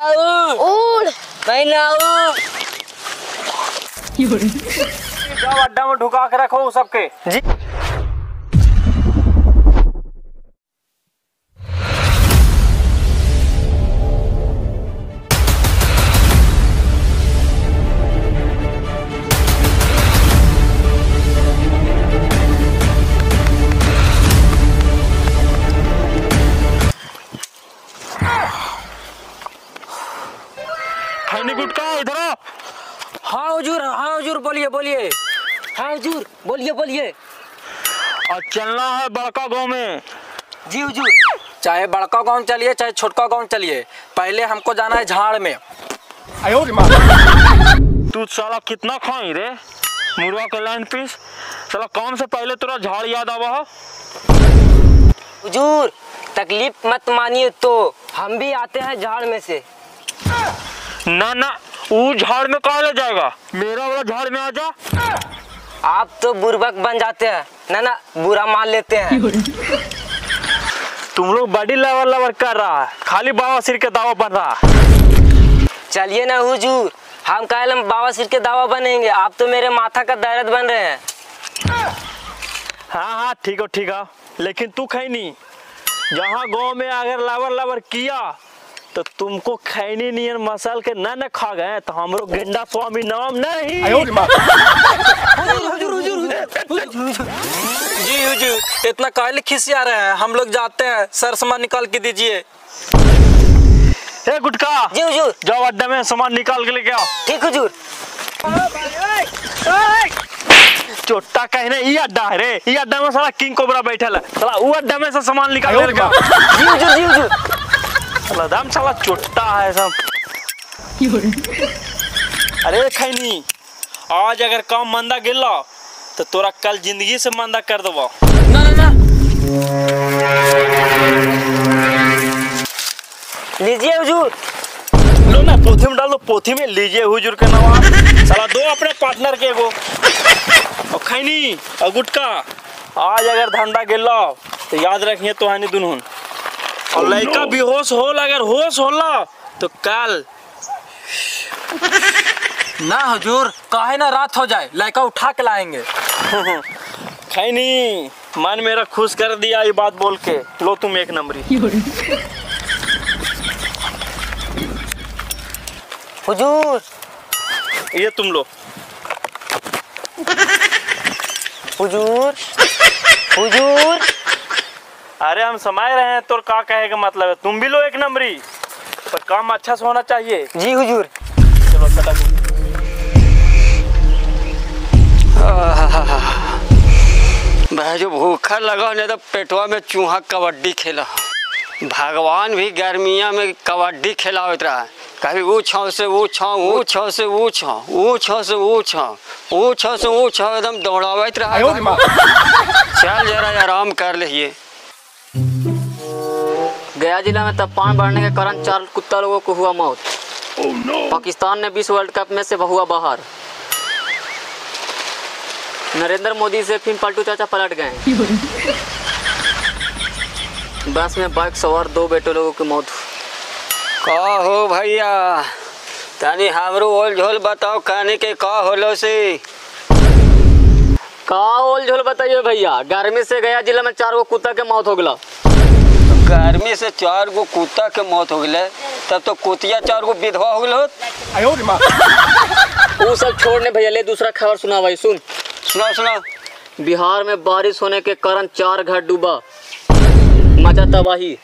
उड़ नहीं ना जाओ अड्डा में ढुका के रखो सबके। जी गुटका इधर। हाँ हुजूर बोलिए बोलिए। हाँ हुजूर बोलिए बोलिए। और चलना है बड़का गांव में। जी हुजूर। चाहे बड़का गांव चलिए चाहे छोटका गांव चलिए, पहले हमको जाना है झाड़ में। तू साला कितना खाई रे मुर्गा के लाइन पीस। साला काम से पहले तेरा झाड़ याद आवा। हुजूर तकलीफ मत मानिए, तो हम भी आते हैं झाड़ में से। ना ना वो झाड़ में कहाँ ले जाएगा, मेरा वाला झाड़ में आ जा। आप तो बुर्बक बन जाते हैं, ना ना बुरा मान लेते हैं। तुम लोग बड़ी लवर कर रहा है, खाली बाबा सिर के दावा बन रहा। चलिए ना हुजूर, हम काहे बाबा सिर के दावा बनेंगे, आप तो मेरे माथा का दर्द बन रहे हैं। हाँ ठीक है, लेकिन तू खैनी जहाँ गांव में अगर लवर किया तो तुमको खैनी नियन मसल के न खा गए तो हमरो गेंडा स्वामी नाम नहीं। जी हुजूर इतना काहे खिसिया रहे हैं, हम लोग जाते हैं, सर सामान निकाल के दीजिए। ए गुटका। जी हुजूर। जाओ अड्डा में सामान निकाल के लेके आओ। ठीक हुजूर। चोटा कहने ये अड्डा है रे, ये अड्डा में साला किंग कोबरा बैठल है, साला वो अड्डा में से सामान निकाल के लेके आओ। जी हुजूर। दाम साला चोटा है सब। अरे खैनी आज अगर काम मंदा गिरला तो तोरा कल जिंदगी से मंदा कर देबो। ना लीजिए हुजूर। लो ना पोथी में डाल दो, पोथी में लीजिए हुजूर के नवा। साला दो अपने पार्टनर के एगो। और खैनी और गुटका आज अगर धंधा गिरला तो याद रखिए तो हानि दुनून। और लड़का बेहोश होल, अगर होश होला तो कल ना हुजूर, काहे ना रात हो जाए, लड़का उठा के लाएंगे। खैनी मन मेरा खुश कर दिया ये बात बोल के। लो तुम एक नंबरी। हुजूर ये तुम लो। हुजूर। अरे हम समाये रहे हैं, तो का कहे का मतलब है, तुम भी लो एक नंबरी, पर काम अच्छा से होना चाहिए। जी हुजूर। चलो भाई जो भूखा लगा नहीं तो पेटवा में चूहा कबड्डी खेला। भगवान भी गर्मिया में कबड्डी खेला होता है, कभी वो छाव से वो छाव, वो छाव से वो छाव, वो छाव से वो छाव, वो छाव से वो छाव, एकदम दौड़ावत रहा। चल जरा आराम कर लिए। गया जिला में तूफान बढ़ने के कारण 4 कुत्ता लोगों को हुआ मौत। पाकिस्तान ने 20 वर्ल्ड कप में से हुआ बाहर। नरेंद्र मोदी से फिर पलटू चाचा पलट गए। बस में बाइक सवार 2 बेटे लोगों की मौत। का हो भैया तनी हमरो ओल झोल बताओ, खाने के का होलो से का ओल झोल बताइए भैया। गर्मी से गया जिला में 4 गो कुत्ता के मौत हो गया। गर्मी से 4 गो कुत्ता के मौत हो गए, तब तो कुतिया 4 गो विधवा हो गए। वो सब छोड़ने भैया, ले दूसरा खबर सुना भाई। सुना। बिहार में बारिश होने के कारण 4 घर डूबा, मचा तबाही।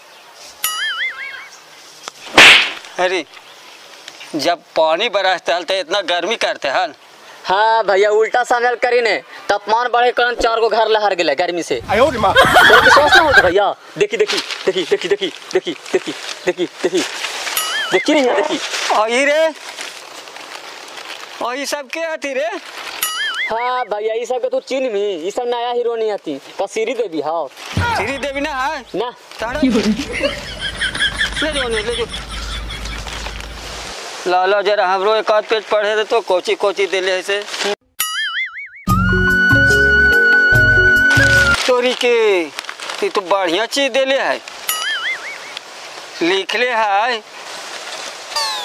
अरे जब पानी बरसता है तो इतना गर्मी करते हैं। हाँ भैया उल्टा शामिल करी ने, तापमान बढ़े के कारण 4 गो घर लहर गए गर्मी से। विश्वास ना होता भैया। देखी नहीं देखी। आई रे और ये सब के आती रे। हाँ भैया ये सब के तू चिन्ह भी, ये सब नया हीरो नहीं आती का श्री देवी। हाँ श्री देवी ना है ना। ले जो लाला जरा हमरो एक आध पेज पढ़े दे तो कोची दिले ऐसे चोरी के तो बढ़िया चीज दिले है, लिखले है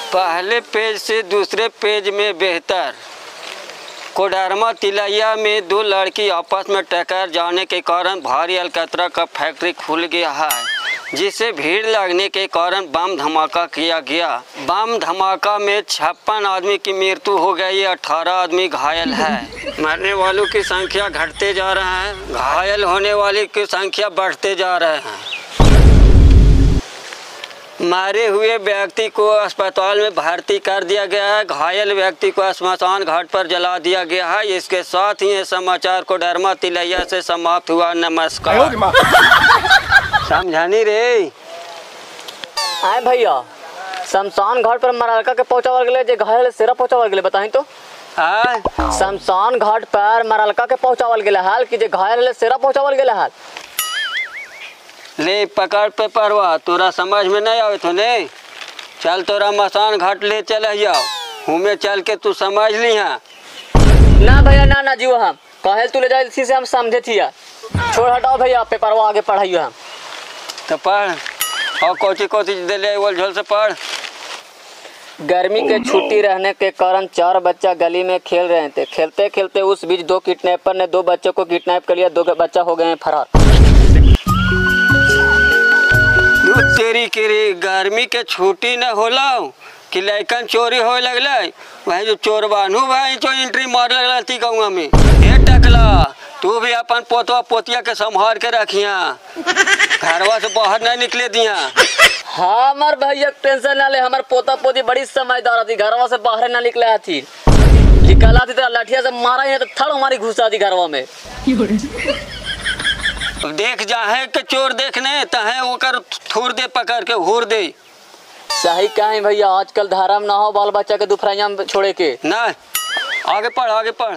पहले पेज से दूसरे पेज में बेहतर। कोडरमा तिलैया में 2 लड़की आपस में टकरा जाने के कारण भारी अलकतरा का फैक्ट्री खुल गया है, जिसे भीड़ लगने के कारण बम धमाका किया गया। बम धमाका में 56 आदमी की मृत्यु हो गई, 18 आदमी घायल है। मरने वालों की संख्या घटते जा रहा है, घायल होने वाले की संख्या बढ़ते जा रहे हैं। मारे हुए व्यक्ति को अस्पताल में भर्ती कर दिया गया है, घायल व्यक्ति को श्मशान घाट पर जला दिया गया है। इसके साथ ही ये समाचार कोडरमा तिलैया से समाप्त हुआ। नमस्कार। समझानी रे आए भैया, शमशान घाट पर मरलका के पहुंचावल गेले, जे घायल सेरा पहुंचावल गेले बताई तो। शमशान घाट पर मरलका के पहुंचावल गेले हाल कि जे घायल सेरा पहुंचावल गेले हाल। ले पकड़ पे परवा, तोरा समझ में नहीं आवे तो ने चल तोरा मसान घाट ले चले जाओ, हमें चल के तू समझ ली। ना भैया ना जीव, हम कहल तू ले जाए इसी से हम समझे थिया। छोड़ हटाओ भैया, पेपरवा आगे पढ़ाइयो हम तो पढ़। और कोची दे ले बोल झोल से पढ़। गर्मी के छुट्टी रहने के कारण 4 बच्चा गली में खेल रहे थे। खेलते खेलते उस बीच 2 किडनैपर ने 2 बच्चों को किडनैप कर लिया। 2 बच्चा हो गए हैं फरार। तेरी के गर्मी के छुट्टी न होला कि लैकन चोरी हो लगल। वही जो चोर बानू भाई जो एंट्री मार लगल थी गाँव में। हे टकला, तू भी अपन पोतवा पोतिया के संभाल के रखिया, घरवा से बाहर नहीं निकले दिया। हाँ हमार भैया टेंशन ना ले, हमार पोता पोती बड़ी समझदार थी, घरवा से बाहर ना निकला थी। निकला थी तो लाठिया से मारा ही तो थड़ हमारी घुसा थी घरवा में। देख जा है के चोर देखने तहे ओकर थूर दे, पकड़ के घूर दे। सही कहीं भैया, आजकल धर्म ना हो बाल बच्चा के दुफराइया में छोड़े के ना। आगे पढ़ आगे पढ़।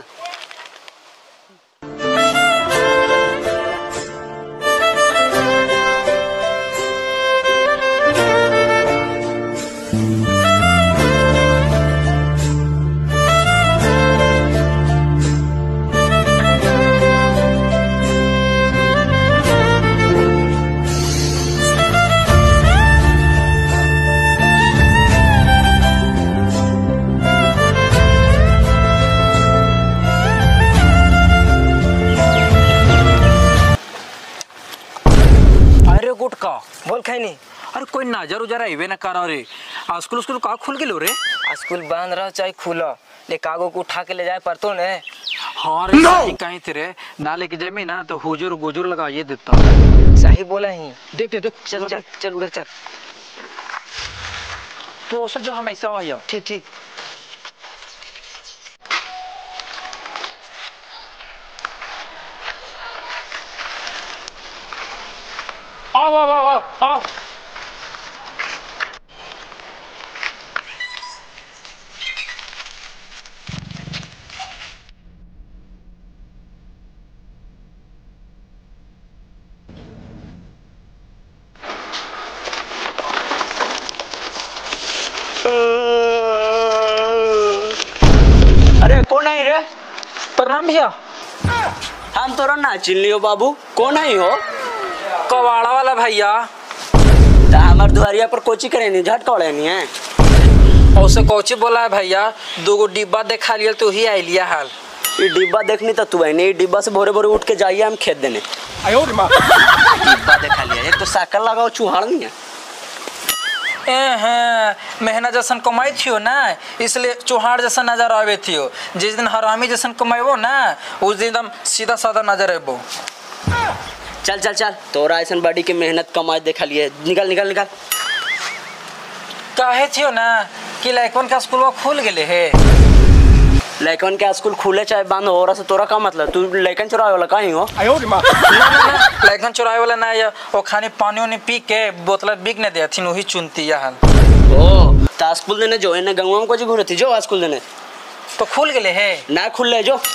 गुटका बोल खैनी। अरे कोई नजर उजर आइबे ना करा रे। स्कूल का खुल गेलो रे? स्कूल बंद रहो चाहे खुलो, ले कागो को उठा के ले जाए पड़तो ने। हाँ रे सही कहीं तेरे ना लेके जाए ना तो हुजूर गुजूर लगा ये देता। सही बोला ही। देख दे चल चल चल उधर चल। तो सब जो हमेशा आया। ठीक ठीक। आओ। अरे कौन आई रे? प्रणाम भैया। हम तोरा ना चिल्लियो बाबू, कौन आई हो? कवाड़ा वाला भैया। हमार दुआरिया पर कोची करे नहीं, झट कौड़े नहीं है। औसे कोची बोला है भैया, 2 डिब्बा देखा लिया तो ही आई लिया हाल। ये डिब्बा देखनी तो तू है नहीं, डिब्बा से भोरे भोरे उठ के जाइए हम खेत देने। डिब्बा देखा लिया, एक तो साकर लगाओ चूहाड़ नहीं है। मेहनत जैसन कमाई थियो ना, इसलिए चौहाड़ जैसा नजर आवे थियो। जिस दिन हरामी जैसन कमाइबो ना, उस दिन एकदम सीधा साधा नजर आबो। चल चल चल, तोरा ऐसा बड़ी के मेहनत कमाई देखा लिए। निकल निकल निकल। काहे थियो ना कि लइकन का स्कूल खुल गेले है। लइकन के स्कूल खुले चाहे बंद हो रहा से तोरा का मतलब? तू लइकन चुरावे वाला कहीं हो? ना लइकन चुरावे वाला ना है। वो खाने पानी उनी पी के बोतल बिकने दे थी, वही चुनती है हाल। ओ ता स्कूल देने जो है ना, गंगवा में को जी घूरे थी जो स्कूल देने तो खुल गेले है ना? खुल ले जो।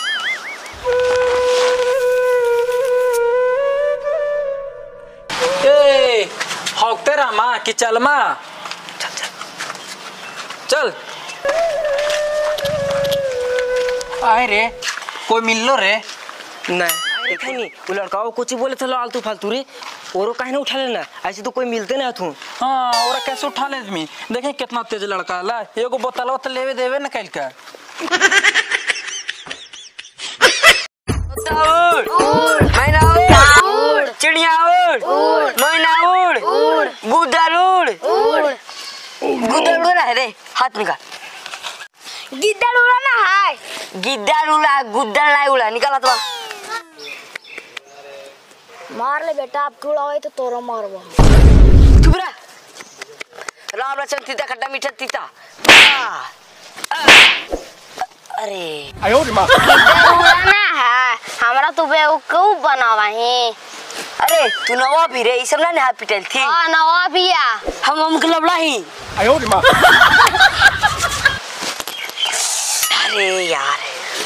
ए हौकते रामा कि चल मा चल। आए रे, कोई मिल लो रे? नहीं नहीं, वो लड़का कुछ बोले थे आलतू फालतू रे। औरो काहे ना उठा लेना, ऐसे तो कोई मिलते ना तू। हाँ और कैसे उठा ले आदमी, देखे कितना तेज लड़का ला, एगो बोतल वोतल लेवे देवे ना कल का। मैना उड़, चिड़िया उड़, मैना उड़, गुदर उड़, गुदर उड़ रहा है रे, हाथ निकाल। गिद्दड़ उड़ा ना है, गिद्दर उड़ा, गुद्दर नहीं उड़ा, निकाल तो। मार ले बेटा, आप उड़ावे तो तोरो मारबो। चुप रह। राम लक्ष्मण तीता खट्टा मीठा तीता। अरे गिद्दड़ उड़ा ना है, हमरा तो बेवकूफ बनावाही। अरे तू नवा भी रे, ई सब ना हाथ पिटल थी। हां नवा बिया, हम के लबड़ा ही। अरे यार,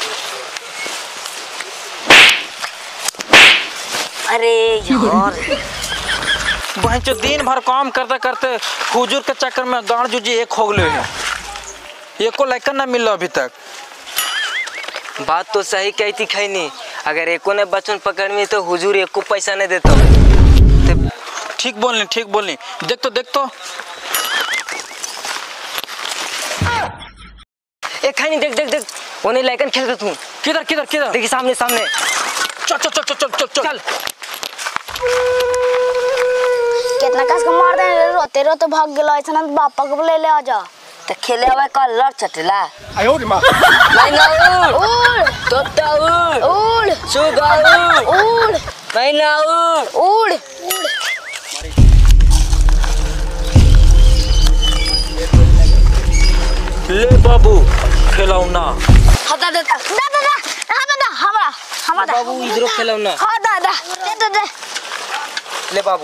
अरे यार बहन जो दिन भर काम करते करते हुजूर के चक्कर में गाड़ जुजी एक हो गए हैं, एको लाइकन ना मिल अभी तक। बात तो सही कहती खैनी, अगर एको ने बचपन पकड़ में तो हुजूर एको पैसा नहीं देता। ठीक बोलनी, देख तो एक खैनी देख, उन्हें लाइकन खेलते तू। किधर देखिए सामने। चल। कितना कस के मार दे, रोते भाग गेलो, ऐसा पापा को ले आ जा। तो खेले आवे कल लड़ चटला। मैना उड़, तोता उड़, सुगा उड़, मैना उड़। ले बाबू खिलौना। हटा दे, हमरा बाबू इधरो खिलौना। हाँ दादा, दे। ले बाबू।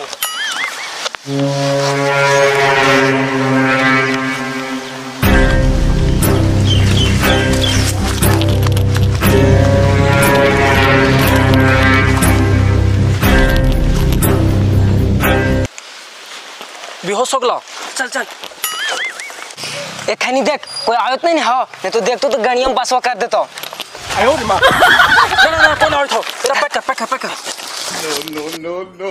बेहोश हो गया। चल। एक खैनी देख, कोई आवत नहीं है, नहीं तो देख तो गणियम बसवा कर देता। ना कोई ना उठो, तेरा पैक कर। No.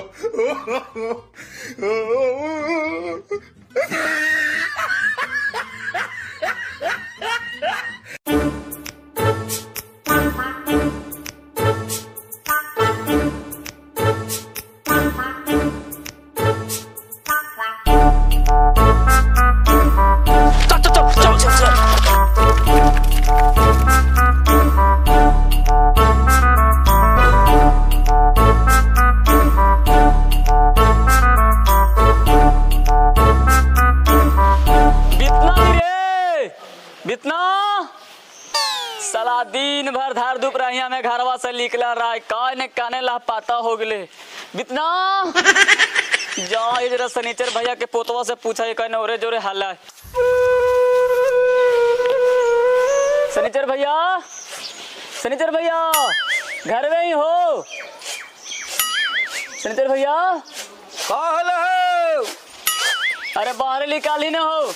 साला दिन भर धार धूप रहिया में घरवा से निकला रहा, काने काने ला पाता हो गले। बितना जाओ ये जरा सनीचर भैया के पोतवा से पूछा, ये कहने ओरे जोरे हाल है। सनीचर भैया घर में ही हो? सनीचर भैया हो? अरे बाहर निकाली ना हो,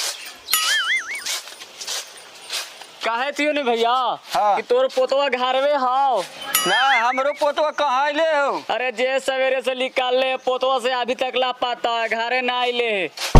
काहे थियो ने भैया? हाँ। कि तोर पोतवा घर में हाओ ना, हमरो पोतवा कहाँ ले हो? अरे जे सवेरे से निकाल ले पोतवा से अभी तक ला पाता है, घरे ना आइले।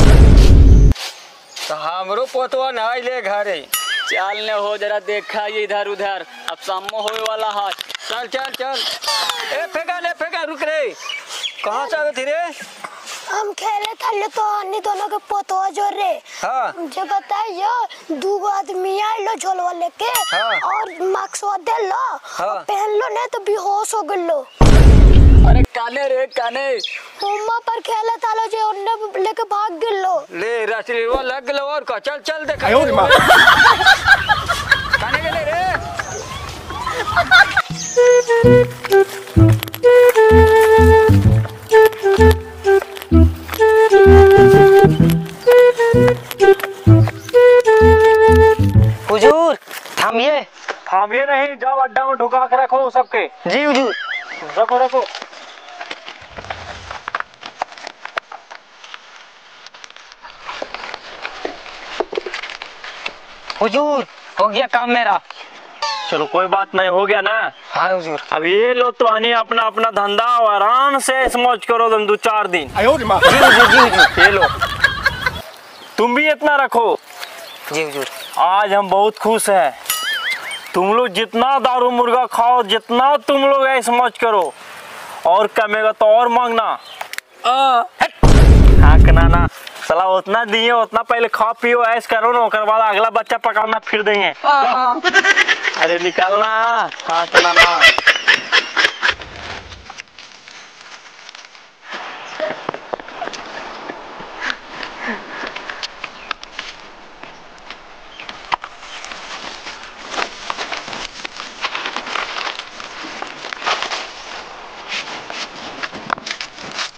तो हमरो पोतवा ना आइले घरे। चल ने हो जरा देखा ये इधर उधर, अब सामो होए वाला है। चल। ए फेंका रुक रे, कहाँ से आवे थी रे? हम खेले थाले तो अन्नी दोनों के पोतवा जोर रे। हाँ। मुझे बताइए, दो आदमी आइलो झोलवा लेके। हाँ। और मास्क दे लो। हाँ। पहन लो नहीं तो बेहोश हो गलो। अरे काने रे काने, उम्मा पर खेले थालो जे उन्ने लेके भाग गेलो। ले रात्रि वो लग लो और का चल देखा। काने गेले रे? हुजूर थामिए। थामिए नहीं, जाओ अड्डा में ढुका के रखो सबके। जी हुजूर। रखो। हुजूर हो गया काम मेरा। चलो कोई बात नहीं, हो गया ना। हाँ हुजूर। अब ये लो तो आनी अपना अपना धंधा और आराम से मौज करो तुम 2-4 दिन। जी हुजूर। ये लो तुम भी इतना रखो। जी हुजूर। आज हम बहुत खुश हैं। तुम लोग जितना दारू मुर्गा खाओ, जितना तुम लोग ऐसे मौज करो, और कमेगा तो और मांगना। हाँ कनाना साला उतना दिए उतना पहले खा पियो ऐस करो ना, ओकर बाद अगला बच्चा पकाना फिर देंगे। अरे निकालना। हाँ कनाना।